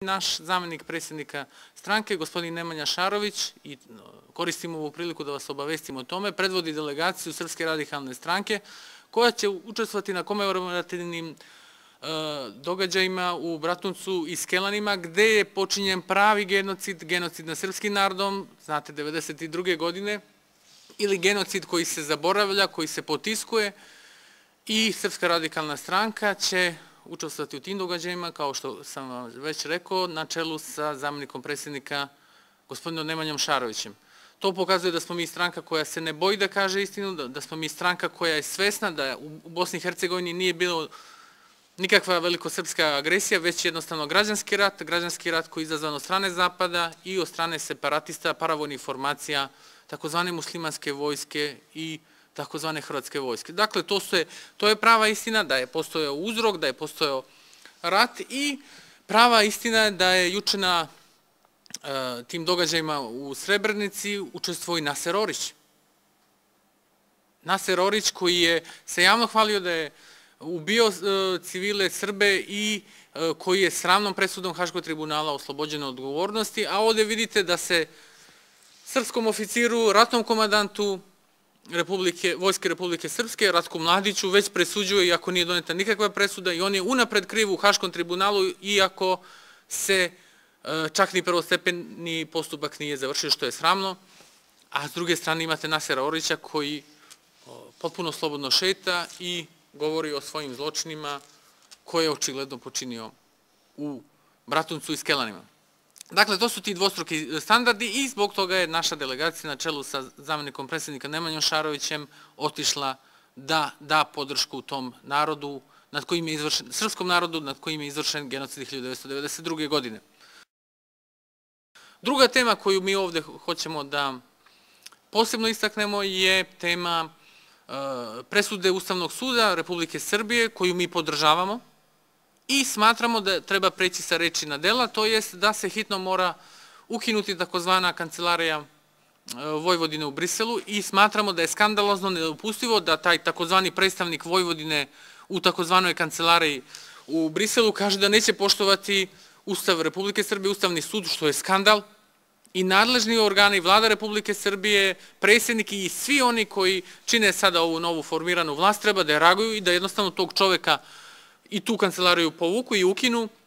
Naš zamenik predsjednika stranke, gospodin Nemanja Šarović, i koristimo ovu priliku da vas obavestimo o tome, predvodi delegaciju Srpske radikalne stranke koja će učestvovati na komemorativnim događajima u Bratuncu i Skelanima, gde je počinjen pravi genocid nad srpskim narodom, znate, 1992. godine, ili genocid koji se zaboravlja, koji se potiskuje, i Srpska radikalna stranka će učestvovati u tim događajima, kao što sam vam već rekao, na čelu sa zamenikom predsjednika gospodinom Nemanjom Šarovićem. To pokazuje da smo mi stranka koja se ne boji da kaže istinu, da smo mi stranka koja je svesna da u Bosni i Hercegovini nije bilo nikakva velikosrpska agresija, već jednostavno građanski rat koji je izazvan od strane Zapada i od strane separatista, paravojnih formacija, takozvane muslimanske vojske i takozvane hrvatske vojske. Dakle, to je prava istina da je postojao uzrok, da je postojao rat, i prava istina je da je juče na tim događajima u Srebrenici učestvovao i Naser Orić. Naser Orić koji je se javno hvalio da je ubio civile Srbe i koji je sramnom presudom Haškog tribunala oslobođen od odgovornosti, a ovdje vidite da se srpskom oficiru, ratnom komandantu Vojske Republike Srpske, Ratku Mladiću, već presuđuje, iako nije doneta nikakva presuda, i on je unapred kriv u Haškom tribunalu, iako se čak ni prvostepeni postupak nije završio, što je sramno. A s druge strane imate Nasera Orića koji potpuno slobodno šeta i govori o svojim zločinima koje je očigledno počinio u Bratuncu i Skelanima. Dakle, to su ti dvostruki standardi i zbog toga je naša delegacija na čelu sa zamenikom predsjednika Nemanjom Šarovićem otišla da da podršku tom narodu, srpskom narodu nad kojim je izvršen genocid 1992. godine. Druga tema koju mi ovdje hoćemo da posebno istaknemo je tema presude Ustavnog suda Republike Srbije, koju mi podržavamo i smatramo da treba preći sa reči na dela, to jest da se hitno mora ukinuti takozvana kancelarija Vojvodine u Briselu, i smatramo da je skandalozno, nedopustivo da taj takozvani predstavnik Vojvodine u takozvanoj kancelariji u Briselu kaže da neće poštovati Ustav Republike Srbije, Ustavni sud, što je skandal, i nadležni organi, Vlada Republike Srbije, predsjednik i svi oni koji čine sada ovu novu formiranu vlast treba da reaguju i da jednostavno tog čoveka i tu kancelariju povuku i ukinu,